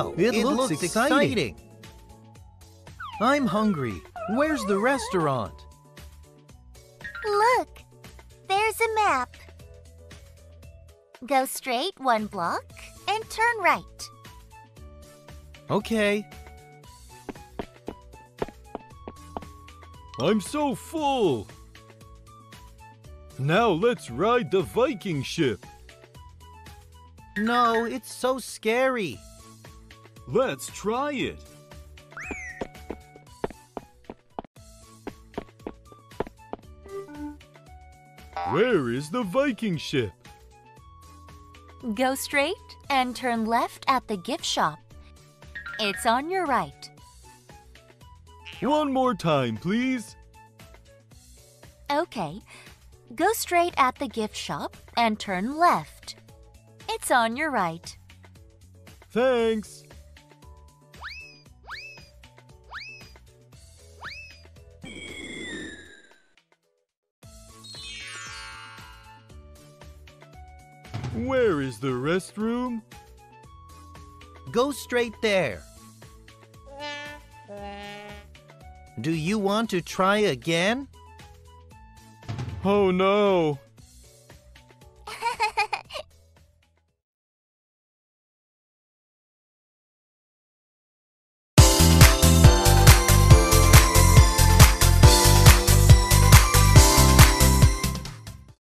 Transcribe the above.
Wow, it looks exciting. I'm hungry. Where's the restaurant? Look, there's a map. Go straight 1 block and turn right. Okay. I'm so full. Now let's ride the Viking ship. No, it's so scary. Let's try it. Where is the Viking ship? Go straight and turn left at the gift shop. It's on your right. One more time, please. Okay. Go straight at the gift shop and turn left. It's on your right. Thanks. Where is the restroom? Go straight there. Do you want to try again? Oh no!